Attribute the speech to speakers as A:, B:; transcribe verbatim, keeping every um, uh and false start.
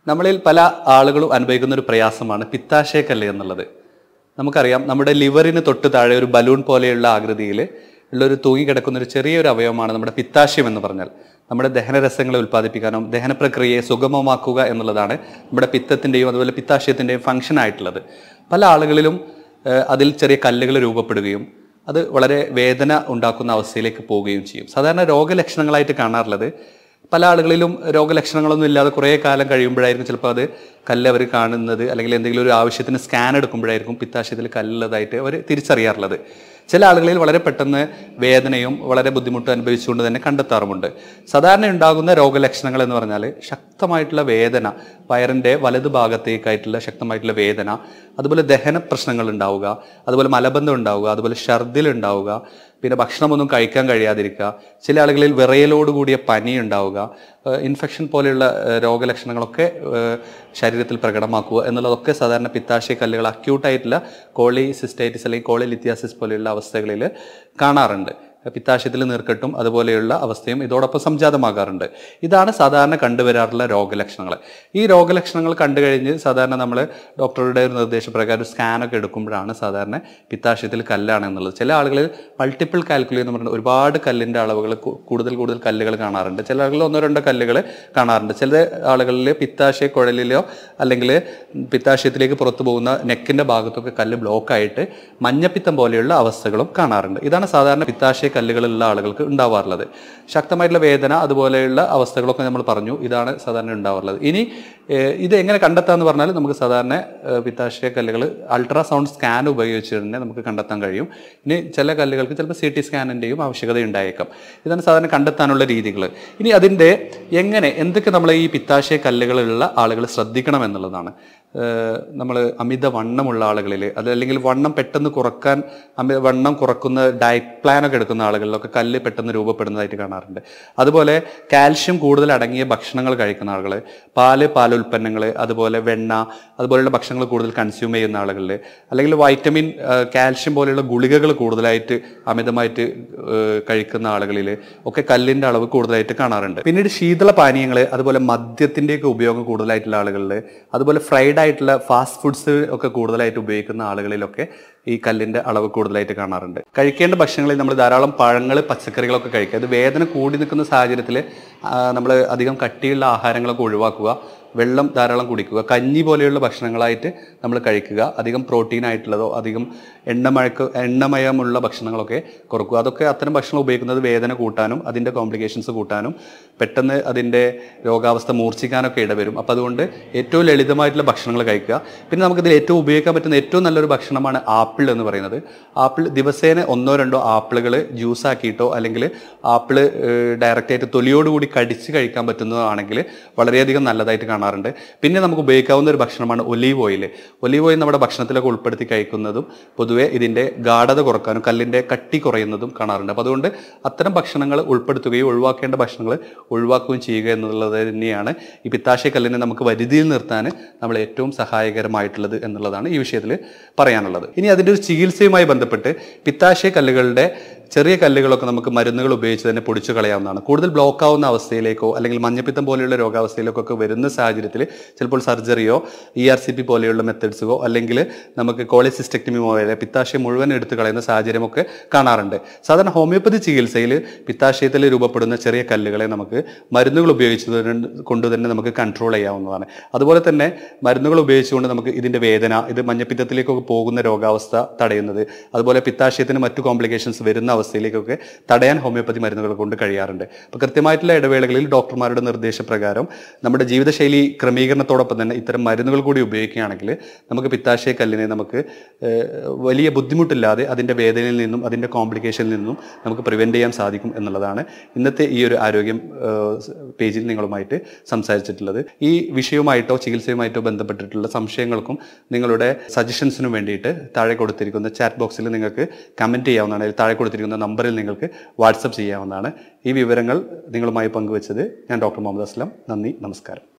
A: നമ്മളിൽ പല ആളുകളും അനുഭവിക്കുന്ന ഒരു പ്രയാസമാണ് പിത്താശയക്കല്ല് എന്നുള്ളത്. നമുക്കറിയാം, നമ്മുടെ ലിവറിന് തൊട്ട് താഴെ ഒരു ബലൂൺ പോലെയുള്ള ആകൃതിയിൽ ഉള്ള ഒരു തൂങ്ങിക്കിടക്കുന്ന ഒരു ചെറിയൊരു അവയവമാണ് നമ്മുടെ പിത്താശയം എന്ന് പറഞ്ഞാൽ. നമ്മുടെ ദഹനരസങ്ങളെ ഉൽപ്പാദിപ്പിക്കാനും ദഹന പ്രക്രിയയെ സുഗമമാക്കുക എന്നുള്ളതാണ് നമ്മുടെ പിത്തത്തിൻ്റെയും അതുപോലെ പിത്താശയത്തിൻ്റെയും ഫംഗ്ഷൻ ആയിട്ടുള്ളത്. പല ആളുകളിലും അതിൽ ചെറിയ കല്ലുകൾ രൂപപ്പെടുകയും അത് വളരെ വേദന ഉണ്ടാക്കുന്ന അവസ്ഥയിലേക്ക് പോവുകയും ചെയ്യും. സാധാരണ രോഗലക്ഷണങ്ങളായിട്ട് കാണാറുള്ളത്, പല ആളുകളിലും രോഗലക്ഷണങ്ങളൊന്നും ഇല്ലാതെ കുറേ കാലം കഴിയുമ്പോഴായിരിക്കും ചിലപ്പോൾ അത് കല്ല് അവർ കാണുന്നത്, അല്ലെങ്കിൽ എന്തെങ്കിലും ഒരു ആവശ്യത്തിന് സ്കാൻ എടുക്കുമ്പോഴായിരിക്കും പിത്താശയത്തിൽ കല്ലുള്ളതായിട്ട് അവർ തിരിച്ചറിയാറുള്ളത്. ചില ആളുകളിൽ വളരെ പെട്ടെന്ന് വേദനയും വളരെ ബുദ്ധിമുട്ടും അനുഭവിച്ചുകൊണ്ട് തന്നെ കണ്ടെത്താറുമുണ്ട്. സാധാരണ ഉണ്ടാകുന്ന രോഗലക്ഷണങ്ങൾ എന്ന് പറഞ്ഞാൽ ശക്തമായിട്ടുള്ള വേദന, വയറിൻ്റെ വലതു ഭാഗത്തേക്കായിട്ടുള്ള ശക്തമായിട്ടുള്ള വേദന, അതുപോലെ ദഹന പ്രശ്നങ്ങൾ ഉണ്ടാവുക, അതുപോലെ മലബന്ധം ഉണ്ടാവുക, അതുപോലെ ഛർദിൽ ഉണ്ടാവുക, പിന്നെ ഭക്ഷണമൊന്നും കഴിക്കാൻ കഴിയാതിരിക്കുക, ചില ആളുകളിൽ വിറയലോടുകൂടിയ പനി ഉണ്ടാവുക, ഇൻഫെക്ഷൻ പോലെയുള്ള രോഗലക്ഷണങ്ങളൊക്കെ ശരീരത്തിൽ പ്രകടമാക്കുക എന്നുള്ളതൊക്കെ സാധാരണ പിത്താശയ കല്ലുകൾ അക്യൂട്ടായിട്ടുള്ള കോളിസിസ്റ്റൈറ്റിസ് അല്ലെങ്കിൽ കോളിലിത്തിയാസിസ് പോലെയുള്ള അവസ്ഥകളിൽ കാണാറുണ്ട്. പിത്താശയത്തിൽ നീർക്കെട്ടും അതുപോലെയുള്ള അവസ്ഥയും ഇതോടൊപ്പം സംജാതമാകാറുണ്ട്. ഇതാണ് സാധാരണ കണ്ടുവരാറുള്ള രോഗലക്ഷണങ്ങൾ. ഈ രോഗലക്ഷണങ്ങൾ കണ്ടു കഴിഞ്ഞ് സാധാരണ നമ്മൾ ഡോക്ടറുടെ ഒരു നിർദ്ദേശപ്രകാരം സ്കാനൊക്കെ എടുക്കുമ്പോഴാണ് സാധാരണ പിത്താശയത്തിൽ കല്ലാണ് എന്നുള്ളത്. ചില ആളുകളിൽ മൾട്ടിപ്പിൾ കാൽക്കുലി എന്ന് പറഞ്ഞാൽ ഒരുപാട് കല്ലിൻ്റെ അളവുകൾ, കൂടുതൽ കൂടുതൽ കല്ലുകൾ കാണാറുണ്ട്. ചില ആളുകളിൽ ഒന്നോ രണ്ടോ കല്ലുകൾ കാണാറുണ്ട്. ചില ആളുകളിൽ പിത്താശയ കുഴലിലോ അല്ലെങ്കിൽ പിത്താശയത്തിലേക്ക് പുറത്തു പോകുന്ന നെക്കിൻ്റെ ഭാഗത്തൊക്കെ കല്ല് ബ്ലോക്കായിട്ട് മഞ്ഞപ്പിത്തം പോലെയുള്ള അവസ്ഥകളും കാണാറുണ്ട്. ഇതാണ് സാധാരണ പിത്താശയ കല്ലുകളുള്ള ആളുകൾക്ക് ഉണ്ടാവാറുള്ളത്. ശക്തമായിട്ടുള്ള വേദന അതുപോലെയുള്ള അവസ്ഥകളൊക്കെ നമ്മൾ പറഞ്ഞു, ഇതാണ് സാധാരണ ഉണ്ടാവാറുള്ളത്. ഇനി ഇത് എങ്ങനെ കണ്ടെത്താമെന്ന് പറഞ്ഞാൽ നമുക്ക് സാധാരണ പിത്താശയ കല്ലുകൾ അൾട്രാസൗണ്ട് സ്കാൻ ഉപയോഗിച്ച് തന്നെ നമുക്ക് കണ്ടെത്താൻ കഴിയും. ഇനി ചില കല്ലുകൾക്ക് ചിലപ്പോൾ സി ടി സ്കാനിൻ്റെയും ആവശ്യകത ഉണ്ടായേക്കാം. ഇതാണ് സാധാരണ കണ്ടെത്താനുള്ള രീതികൾ. ഇനി അതിൻ്റെ എങ്ങനെ എന്തൊക്കെ നമ്മൾ ഈ പിത്താശയ കല്ലുകളുള്ള ആളുകൾ ശ്രദ്ധിക്കണം എന്നുള്ളതാണ്. നമ്മൾ അമിത വണ്ണമുള്ള ആളുകളിൽ, അതല്ലെങ്കിൽ വണ്ണം പെട്ടെന്ന് കുറക്കാൻ അമിത വണ്ണം കുറക്കുന്ന ഡയറ്റ് പ്ലാനൊക്കെ എടുക്കുന്ന ആളുകളിലൊക്കെ കല്ല് പെട്ടെന്ന് രൂപപ്പെടുന്നതായിട്ട് കാണാറുണ്ട്. അതുപോലെ കാൽഷ്യം കൂടുതൽ അടങ്ങിയ ഭക്ഷണങ്ങൾ കഴിക്കുന്ന ആളുകൾ, പാല് പാലുൽപ്പന്നങ്ങൾ, അതുപോലെ വെണ്ണ അതുപോലെയുള്ള ഭക്ഷണങ്ങൾ കൂടുതൽ കൺസ്യൂം ചെയ്യുന്ന ആളുകളിൽ, അല്ലെങ്കിൽ വൈറ്റമിൻ കാൽഷ്യം പോലെയുള്ള ഗുളികകൾ കൂടുതലായിട്ട് അമിതമായിട്ട് കഴിക്കുന്ന ആളുകളിൽ ഒക്കെ കല്ലിൻ്റെ അളവ് കൂടുതലായിട്ട് കാണാറുണ്ട്. പിന്നീട് ശീതള പാനീയങ്ങൾ, അതുപോലെ മദ്യത്തിൻ്റെയൊക്കെ ഉപയോഗം കൂടുതലായിട്ടുള്ള ആളുകളിൽ, അതുപോലെ ഫ്രൈഡ് ആയിട്ടുള്ള ഫാസ്റ്റ് ഫുഡ്സ് ഒക്കെ കൂടുതലായിട്ട് ഉപയോഗിക്കുന്ന ആളുകളിലൊക്കെ ഈ കല്ലിൻ്റെ അളവ് കൂടുതലായിട്ട് കാണാറുണ്ട്. കഴിക്കേണ്ട ഭക്ഷണങ്ങളിൽ നമ്മൾ ധാരാളം പഴങ്ങൾ, പച്ചക്കറികളൊക്കെ കഴിക്കുക. അത് വേദന കൂടി നിൽക്കുന്ന സാഹചര്യത്തിൽ നമ്മൾ അധികം കട്ടിയുള്ള ആഹാരങ്ങളൊക്കെ ഒഴിവാക്കുക, വെള്ളം ധാരാളം കുടിക്കുക, കഞ്ഞി പോലെയുള്ള ഭക്ഷണങ്ങളായിട്ട് നമ്മൾ കഴിക്കുക, അധികം പ്രോട്ടീൻ ആയിട്ടുള്ളതോ അധികം എണ്ണമഴക്ക് എണ്ണമയമുള്ള ഭക്ഷണങ്ങളൊക്കെ കുറക്കുക. അതൊക്കെ അത്തരം ഭക്ഷണം ഉപയോഗിക്കുന്നത് വേദന കൂട്ടാനും അതിൻ്റെ കോംപ്ലിക്കേഷൻസ് കൂട്ടാനും പെട്ടെന്ന് അതിൻ്റെ രോഗാവസ്ഥ മൂർച്ഛിക്കാനൊക്കെ ഇടവരും. അപ്പോൾ അതുകൊണ്ട് ഏറ്റവും ലളിതമായിട്ടുള്ള ഭക്ഷണങ്ങൾ കഴിക്കുക. പിന്നെ നമുക്കിതിൽ ഏറ്റവും ഉപയോഗിക്കാൻ പറ്റുന്ന ഏറ്റവും നല്ലൊരു ഭക്ഷണമാണ് ആപ്പിൾ എന്ന് പറയുന്നത്. ആപ്പിൾ ദിവസേന ഒന്നോ രണ്ടോ ആപ്പിളുകൾ ജ്യൂസാക്കിയിട്ടോ അല്ലെങ്കിൽ ആപ്പിൾ ഡയറക്റ്റായിട്ട് തൊലിയോടുകൂടി കടിച്ച് കഴിക്കാൻ പറ്റുന്നതാണെങ്കിൽ വളരെയധികം നല്ലതായിട്ട് കാണാറുണ്ട്. പിന്നെ നമുക്ക് ഉപയോഗിക്കാവുന്ന ഒരു ഭക്ഷണമാണ് ഒലീവ് ഓയിൽ. ഒലീവ് ഓയിൽ നമ്മുടെ ഭക്ഷണത്തിലൊക്കെ ഉൾപ്പെടുത്തി കഴിക്കുന്നതും പൊതുവെ ഇതിൻ്റെ ഗാഢത കുറക്കാനും കല്ലിൻ്റെ കട്ടി കുറയുന്നതും കാണാറുണ്ട്. അപ്പോൾ അതുകൊണ്ട് അത്തരം ഭക്ഷണങ്ങൾ ഉൾപ്പെടുത്തുകയും ഒഴിവാക്കേണ്ട ഭക്ഷണങ്ങൾ ഒഴിവാക്കുകയും ചെയ്യുക എന്നുള്ളത് തന്നെയാണ് ഈ പിത്താശയ കല്ലിനെ നമുക്ക് വരുതിയിൽ നിർത്താൻ നമ്മൾ ഏറ്റവും സഹായകരമായിട്ടുള്ളത് എന്നുള്ളതാണ് ഈ വിഷയത്തിൽ പറയാനുള്ളത്. ഇനി അതിൻ്റെ ഒരു ചികിത്സയുമായി ബന്ധപ്പെട്ട് പിത്താശയ കല്ലുകളുടെ ചെറിയ കല്ലുകളൊക്കെ നമുക്ക് മരുന്നുകൾ ഉപയോഗിച്ച് തന്നെ പൊടിച്ചു കളയാവുന്നതാണ്. കൂടുതൽ ബ്ലോക്ക് ആവുന്ന അവസ്ഥയിലേക്കോ അല്ലെങ്കിൽ മഞ്ഞപ്പിത്തം പോലെയുള്ള രോഗാവസ്ഥയിലേക്കൊക്കെ വരുന്ന സാഹചര്യത്തിൽ ചിലപ്പോൾ സർജറിയോ ഇ ആർ സി പി പോലെയുള്ള മെത്തേഡ്സോ അല്ലെങ്കിൽ നമുക്ക് കോളിസിസ്റ്റക്ടമി പോലെ പിത്താശയം മുഴുവൻ എടുത്തു കളയുന്ന സാഹചര്യമൊക്കെ കാണാറുണ്ട്. സാധാരണ ഹോമിയോപ്പതി ചികിത്സയിൽ പിത്താശയത്തിൽ രൂപപ്പെടുന്ന ചെറിയ കല്ലുകളെ നമുക്ക് മരുന്നുകൾ ഉപയോഗിച്ചത് കൊണ്ട് തന്നെ നമുക്ക് കൺട്രോൾ ചെയ്യാവുന്നതാണ്. അതുപോലെ തന്നെ മരുന്നുകൾ ഉപയോഗിച്ചുകൊണ്ട് നമുക്ക് ഇതിൻ്റെ വേദന, ഇത് മഞ്ഞപ്പിത്തത്തിലേക്കൊക്കെ പോകുന്ന രോഗാവസ്ഥ തടയുന്നത്, അതുപോലെ പിത്താശയത്തിന് മറ്റു കോംപ്ലിക്കേഷൻസ് വരുന്ന അവസ്ഥയിലേക്കൊക്കെ തടയാൻ ഹോമിയോപ്പതി മരുന്നുകൾ കൊണ്ട് കഴിയാറുണ്ട്. അപ്പോൾ കൃത്യമായിട്ടുള്ള ഇടവേളകളിൽ ഡോക്ടർമാരുടെ നിർദ്ദേശപ്രകാരം നമ്മുടെ ജീവിതശൈലി ക്രമീകരണത്തോടൊപ്പം തന്നെ ഇത്തരം മരുന്നുകൾ കൂടി ഉപയോഗിക്കുകയാണെങ്കിൽ നമുക്ക് പിത്താശയ കല്ലിനെ നമുക്ക് വലിയ ബുദ്ധിമുട്ടില്ലാതെ അതിൻ്റെ വേദനയിൽ നിന്നും അതിൻ്റെ കോംപ്ലിക്കേഷനിൽ നിന്നും നമുക്ക് പ്രിവെൻറ്റ് ചെയ്യാൻ സാധിക്കും എന്നുള്ളതാണ് ഇന്നത്തെ ഈ ഒരു ആരോഗ്യം പേജിൽ നിങ്ങളുമായിട്ട് സംസാരിച്ചിട്ടുള്ളത്. ഈ വിഷയവുമായിട്ടോ ചികിത്സയുമായിട്ടോ ബന്ധപ്പെട്ടിട്ടുള്ള സംശയങ്ങൾക്കും നിങ്ങളുടെ സജഷൻസിനും വേണ്ടിയിട്ട് താഴെ കൊടുത്തിരിക്കുന്ന ചാറ്റ് ബോക്സിൽ നിങ്ങൾക്ക് കമൻറ്റ് ചെയ്യാവുന്നതാണ്. താഴെ കൊടുത്തിരിക്കുന്ന നമ്പറിൽ നിങ്ങൾക്ക് വാട്സപ്പ് ചെയ്യാവുന്നതാണ്. ഈ വിവരങ്ങൾ നിങ്ങളുമായി പങ്കുവച്ചത് ഞാൻ ഡോക്ടർ മുഹമ്മദ് അസ്ലം. നന്ദി, നമസ്കാരം.